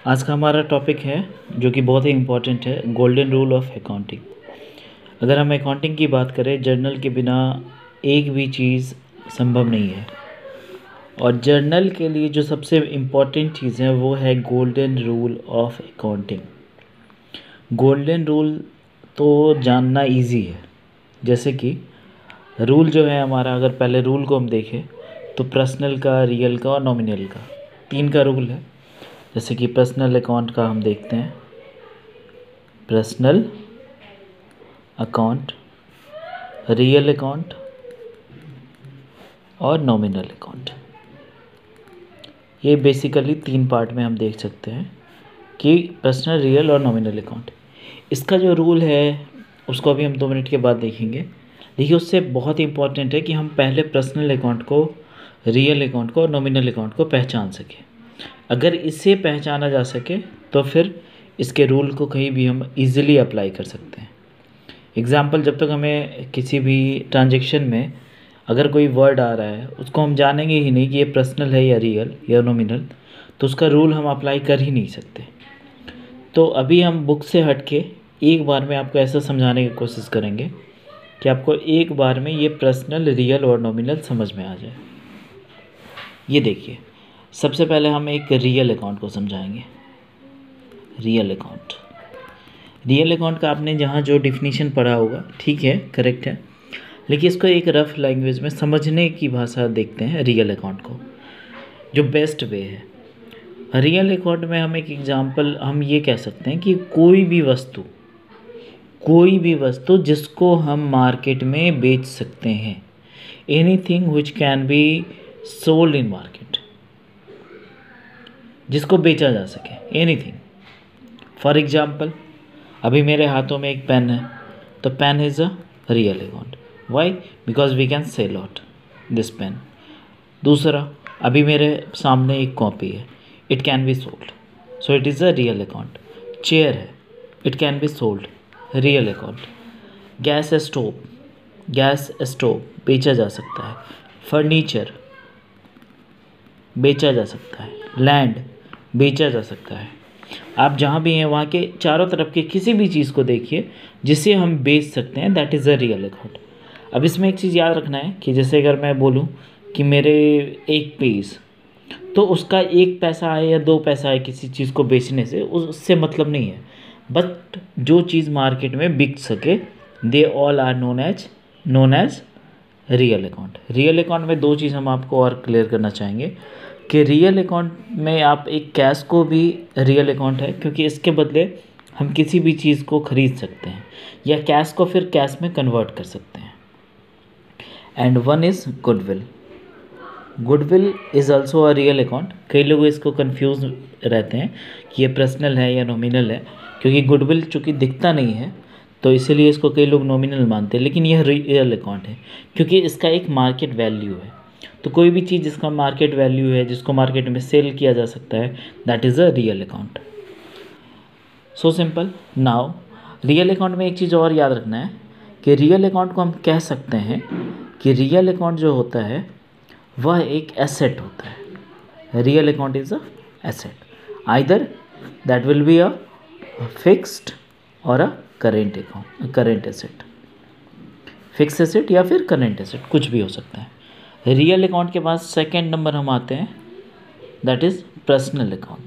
आज का हमारा टॉपिक है जो कि बहुत ही इम्पोर्टेंट है, गोल्डन रूल ऑफ अकाउंटिंग। अगर हम अकाउंटिंग की बात करें, जर्नल के बिना एक भी चीज़ संभव नहीं है। और जर्नल के लिए जो सबसे इम्पोर्टेंट चीज़ है वो है golden rule of accounting. Golden rule तो जानना इजी है, जैसे कि रूल जो है हमारा, अगर पहले रूल को हम देखें तो पर्सनल का, रियल का और नॉमिनल का, तीन का रूल है। जैसे कि पर्सनल अकाउंट का हम देखते हैं, पर्सनल अकाउंट, रियल अकाउंट और नॉमिनल अकाउंट। ये बेसिकली तीन पार्ट में हम देख सकते हैं कि पर्सनल, रियल और नॉमिनल अकाउंट। इसका जो रूल है उसको अभी हम 2 मिनट के बाद देखेंगे। देखिए, उससे बहुत इंपॉर्टेंट है कि हम पहले पर्सनल अकाउंट को, रियल अकाउंट को और नॉमिनल अकाउंट को पहचान सकें। अगर इसे पहचाना जा सके तो फिर इसके रूल को कहीं भी हम इजीली अप्लाई कर सकते हैं। एग्ज़ाम्पल, जब तक हमें किसी भी ट्रांजैक्शन में अगर कोई वर्ड आ रहा है उसको हम जानेंगे ही नहीं कि ये पर्सनल है या रियल या नॉमिनल, तो उसका रूल हम अप्लाई कर ही नहीं सकते। तो अभी हम बुक से हट के एक बार में आपको ऐसा समझाने की कोशिश करेंगे कि आपको एक बार में ये पर्सनल, रियल और नॉमिनल समझ में आ जाए। ये देखिए, सबसे पहले हम एक रियल अकाउंट को समझाएंगे। रियल अकाउंट, रियल अकाउंट का आपने जहाँ जो डिफिनीशन पढ़ा होगा, ठीक है, करेक्ट है, लेकिन इसको एक रफ लैंग्वेज में समझने की भाषा देखते हैं रियल अकाउंट को, जो बेस्ट वे है। रियल अकाउंट में हम एक एग्जांपल हम ये कह सकते हैं कि कोई भी वस्तु जिसको हम मार्केट में बेच सकते हैं, anything which can be sold in market, जिसको बेचा जा सके, एनीथिंग। फॉर एग्जाम्पल, अभी मेरे हाथों में एक पेन है, तो pen is a real account. Why? Because we can sell out this pen. दूसरा, अभी मेरे सामने एक कॉपी है, it can be sold, so it is a real account. Chair है, it can be sold, real account. Gas stove बेचा जा सकता है। फर्नीचर बेचा जा सकता है। लैंड बेचा जा सकता है। आप जहाँ भी हैं वहाँ के चारों तरफ के किसी भी चीज़ को देखिए जिसे हम बेच सकते हैं, that is a real account. अब इसमें एक चीज़ याद रखना है कि जैसे अगर मैं बोलूँ कि मेरे एक पीस, तो उसका 1 पैसा आए या 2 पैसा आए किसी चीज़ को बेचने से, उससे मतलब नहीं है। बट जो चीज़ मार्केट में बिक सके, they all are known as real account. Real account में 2 चीज़ हम आपको और क्लियर करना चाहेंगे कि रियल अकाउंट में आप एक कैश को भी रियल अकाउंट है, क्योंकि इसके बदले हम किसी भी चीज़ को ख़रीद सकते हैं या कैश को फिर कैश में कन्वर्ट कर सकते हैं। And one is goodwill. Goodwill is also a real account. कई लोग इसको कंफ्यूज रहते हैं कि ये पर्सनल है या नॉमिनल है, क्योंकि गुडविल चूँकि दिखता नहीं है तो इसीलिए इसको कई लोग नॉमिनल मानते हैं, लेकिन यह रियल अकाउंट है क्योंकि इसका एक मार्केट वैल्यू है। तो कोई भी चीज़ जिसका मार्केट वैल्यू है, जिसको मार्केट में सेल किया जा सकता है, that is a real account. So simple. Now real account में एक चीज़ और याद रखना है कि रियल अकाउंट को हम कह सकते हैं कि रियल अकाउंट जो होता है वह एक एसेट होता है। Real account is a asset, either that will be a fixed or a current account, current asset, fixed asset या फिर करेंट एसेट, कुछ भी हो सकता है। रियल अकाउंट के बाद सेकेंड नंबर हम आते हैं, that is personal account.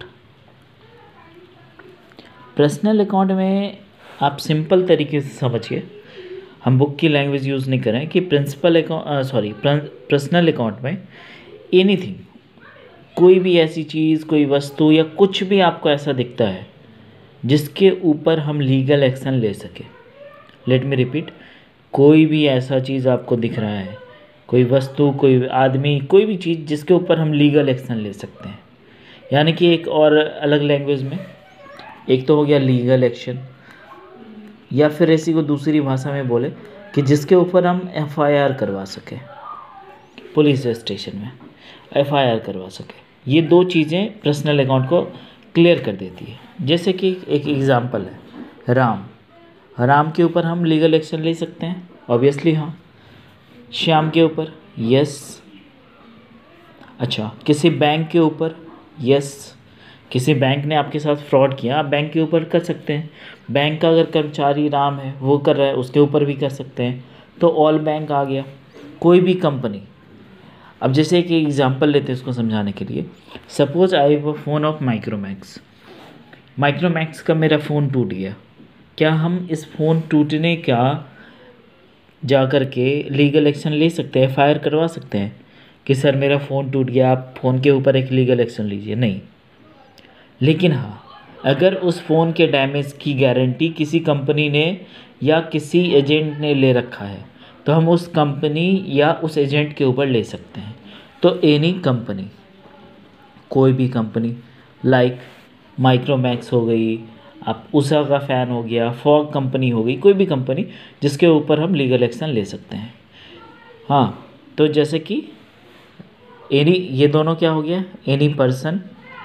Personal account में आप सिंपल तरीके से समझिए, हम बुक की लैंग्वेज यूज़ नहीं करें कि पर्सनल अकाउंट में एनीथिंग, कोई भी ऐसी चीज़, कोई वस्तु या कुछ भी आपको ऐसा दिखता है जिसके ऊपर हम लीगल एक्शन ले सके। लेट मी रिपीट, कोई भी ऐसा चीज़ आपको दिख रहा है, कोई वस्तु, कोई आदमी, कोई भी चीज़ जिसके ऊपर हम लीगल एक्शन ले सकते हैं। यानी कि एक और अलग लैंग्वेज में, एक तो हो गया लीगल एक्शन, या फिर इसी को दूसरी भाषा में बोले कि जिसके ऊपर हम एफआईआर करवा सकें, पुलिस स्टेशन में एफआईआर करवा सकें। ये 2 चीज़ें पर्सनल अकाउंट को क्लियर कर देती है। जैसे कि एक एग्ज़ाम्पल है, राम के ऊपर हम लीगल एक्शन ले सकते हैं, ऑब्वियसली हाँ। श्याम के ऊपर, यस। अच्छा, किसी बैंक के ऊपर, यस। किसी बैंक ने आपके साथ फ्रॉड किया, आप बैंक के ऊपर कर सकते हैं। बैंक का अगर कर्मचारी राम है, वो कर रहा है, उसके ऊपर भी कर सकते हैं। तो ऑल बैंक आ गया। कोई भी कंपनी, अब जैसे कि एग्जांपल लेते हैं इसको समझाने के लिए। Suppose I have a phone of Micromax. Micromax का मेरा फ़ोन टूट गया। क्या हम इस फ़ोन टूटने का जा कर के लीगल एक्शन ले सकते हैं, FIR करवा सकते हैं कि सर मेरा फ़ोन टूट गया, आप फ़ोन के ऊपर एक लीगल एक्शन लीजिए? नहीं। लेकिन हाँ, अगर उस फ़ोन के डैमेज की गारंटी किसी कंपनी ने या किसी एजेंट ने ले रखा है, तो हम उस कंपनी या उस एजेंट के ऊपर ले सकते हैं। तो एनी कंपनी, कोई भी कंपनी, लाइक माइक्रोमैक्स हो गई, आप उषा का फ़ैन हो गया, फॉग कंपनी हो गई, कोई भी कंपनी जिसके ऊपर हम लीगल एक्शन ले सकते हैं। हाँ, तो जैसे कि एनी, ये दोनों क्या हो गया, any person,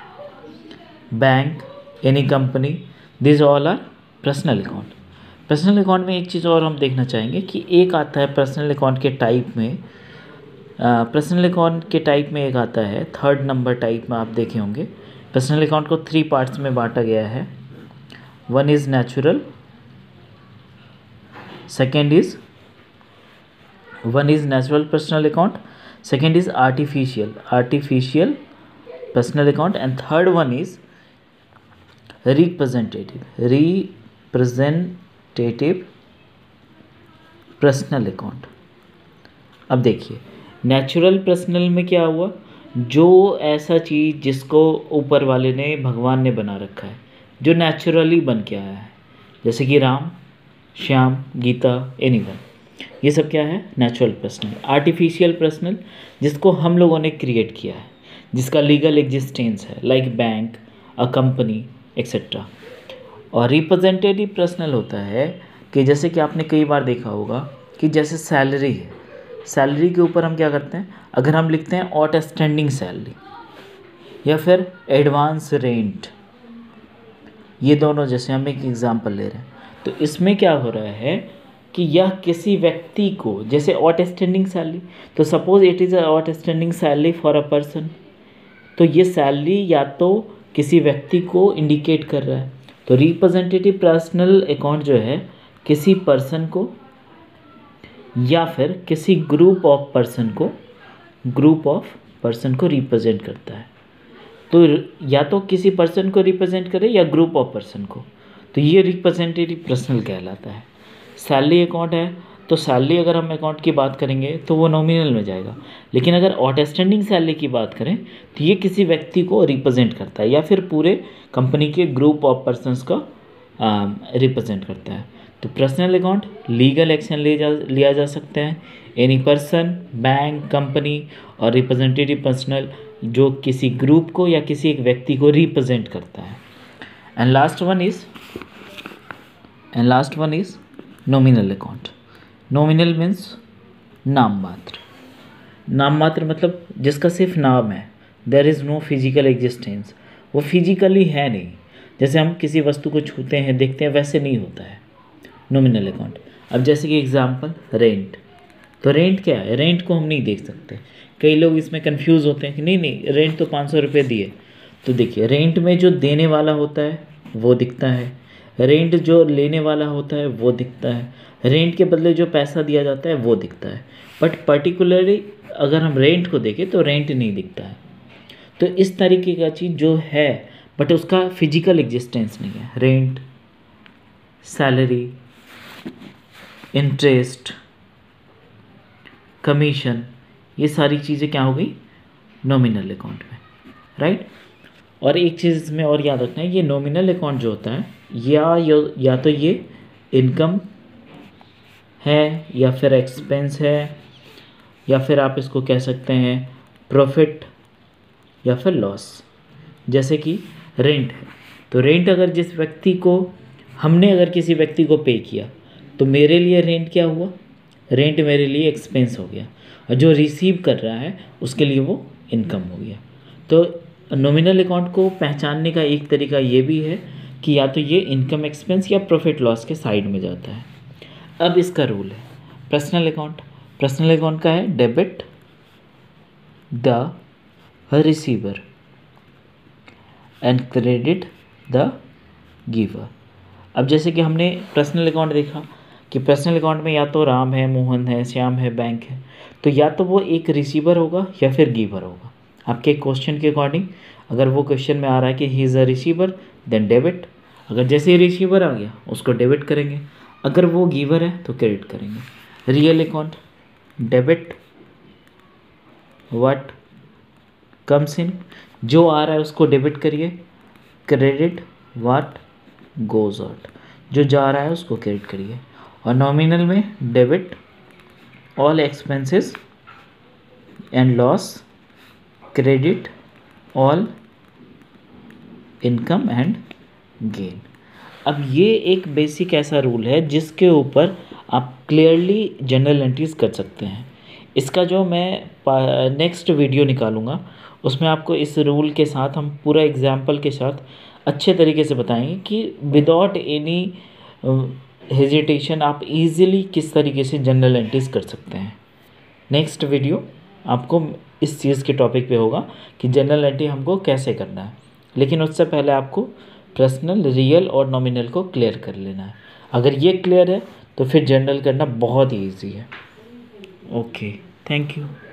bank, any company, this all are personal account. Personal account में एक चीज़ और हम देखना चाहेंगे कि एक आता है पर्सनल अकाउंट के टाइप में, पर्सनल अकाउंट के टाइप में एक आता है, 3rd नंबर टाइप में आप देखे होंगे। पर्सनल अकाउंट को 3 पार्ट्स में बांटा गया है। One is natural, second is personal account, second is artificial personal account, and third one is representative personal account. अब देखिए, नेचुरल पर्सनल में क्या हुआ, जो ऐसा चीज़ जिसको ऊपर वाले ने, भगवान ने बना रखा है, जो नेचुरली बन के आया है, जैसे कि राम, श्याम, गीता, एनीवन, ये सब क्या है, नेचुरल पर्सनल। आर्टिफिशियल पर्सनल, जिसको हम लोगों ने क्रिएट किया है, जिसका लीगल एग्जिस्टेंस है, like bank, a company, etcetera. और रिप्रेजेंटेटिव पर्सनल होता है कि जैसे कि आपने कई बार देखा होगा कि जैसे सैलरी है, सैलरी के ऊपर हम क्या करते हैं, अगर हम लिखते हैं आउटस्टैंडिंग सैलरी या फिर एडवांस रेंट, ये दोनों जैसे हम एक एग्जांपल ले रहे हैं, तो इसमें क्या हो रहा है कि यह किसी व्यक्ति को, जैसे आउटस्टैंडिंग सैलरी, तो suppose it is outstanding salary for a person, तो ये सैलरी या तो किसी व्यक्ति को इंडिकेट कर रहा है। तो रिप्रेजेंटेटिव पर्सनल अकाउंट जो है किसी पर्सन को या फिर किसी ग्रुप ऑफ पर्सन को रिप्रेजेंट करता है। तो या तो किसी पर्सन को रिप्रेजेंट करे या ग्रुप ऑफ पर्सन को, तो ये रिप्रेजेंटेटिव पर्सनल कहलाता है। सैलरी अकाउंट है, तो सैलरी अगर हम अकाउंट की बात करेंगे तो वो नॉमिनल में जाएगा, लेकिन अगर आउटस्टैंडिंग सैलरी की बात करें तो ये किसी व्यक्ति को रिप्रेजेंट करता है या फिर पूरे कंपनी के ग्रुप ऑफ पर्सनस का रिप्रेजेंट करता है। तो पर्सनल अकाउंट लीगल एक्शन लिया जा सकते हैं, एनी पर्सन, बैंक, कंपनी, और रिप्रेजेंटेटिव पर्सनल जो किसी ग्रुप को या किसी एक व्यक्ति को रिप्रेजेंट करता है। And last one is nominal account. Nominal means नाम मात्र मतलब जिसका सिर्फ नाम है, there is no physical existence, वो फिजिकली है नहीं, जैसे हम किसी वस्तु को छूते हैं, देखते हैं, वैसे नहीं होता है नॉमिनल अकाउंट। अब जैसे कि एग्जांपल रेंट, तो रेंट क्या है, रेंट को हम नहीं देख सकते। कई लोग इसमें कंफ्यूज होते हैं कि नहीं रेंट तो 500 रुपये दिए, तो देखिए रेंट में जो देने वाला होता है वो दिखता है, रेंट जो लेने वाला होता है वो दिखता है, रेंट के बदले जो पैसा दिया जाता है वो दिखता है, बट पर्टिकुलरली अगर हम रेंट को देखें तो रेंट नहीं दिखता है। तो इस तरीके का चीज़ जो है बट उसका फिजिकल एग्जिस्टेंस नहीं है, रेंट, सैलरी, इंटरेस्ट, कमीशन, ये सारी चीज़ें क्या हो गई नॉमिनल अकाउंट में, राइट। और एक चीज़ इसमें और याद रखना है, ये नॉमिनल अकाउंट जो होता है या तो ये इनकम है या फिर एक्सपेंस है, या फिर आप इसको कह सकते हैं प्रॉफिट या फिर लॉस। जैसे कि रेंट है, तो रेंट अगर जिस व्यक्ति को हमने अगर किसी व्यक्ति को पे किया तो मेरे लिए रेंट क्या हुआ, रेंट मेरे लिए एक्सपेंस हो गया, और जो रिसीव कर रहा है उसके लिए वो इनकम हो गया। तो नॉमिनल अकाउंट को पहचानने का एक तरीका ये भी है कि या तो ये इनकम एक्सपेंस या प्रॉफिट लॉस के साइड में जाता है। अब इसका रूल है पर्सनल अकाउंट का है debit the receiver and credit the giver. अब जैसे कि हमने पर्सनल अकाउंट देखा कि पर्सनल अकाउंट में या तो राम है, मोहन है, श्याम है, बैंक है, तो या तो वो एक रिसीवर होगा या फिर गिवर होगा आपके क्वेश्चन के अकॉर्डिंग। अगर वो क्वेश्चन में आ रहा है कि he is a receiver then debit, अगर जैसे ही रिसीवर आ गया उसको डेबिट करेंगे, अगर वो गिवर है तो क्रेडिट करेंगे। Real account debit what comes in, जो आ रहा है उसको डेबिट करिए, क्रेडिट व्हाट गोज आउट, जो जा रहा है उसको क्रेडिट करिए। और नॉमिनल में debit all expenses and loss, credit all income and gain. अब ये एक बेसिक ऐसा रूल है जिसके ऊपर आप क्लियरली जनरल एंट्रीज कर सकते हैं। इसका जो मैं नेक्स्ट वीडियो निकालूंगा उसमें आपको इस रूल के साथ हम पूरा एग्जाम्पल के साथ अच्छे तरीके से बताएंगे कि विदाउट एनी हेजिटेशन आप इजीली किस तरीके से जनरल एंट्रीज कर सकते हैं। नेक्स्ट वीडियो आपको इस चीज़ के टॉपिक पे होगा कि जनरल एंट्री हमको कैसे करना है, लेकिन उससे पहले आपको पर्सनल, रियल और नॉमिनल को क्लियर कर लेना है। अगर ये क्लियर है तो फिर जनरल करना बहुत ही ईजी है। Okay, thank you.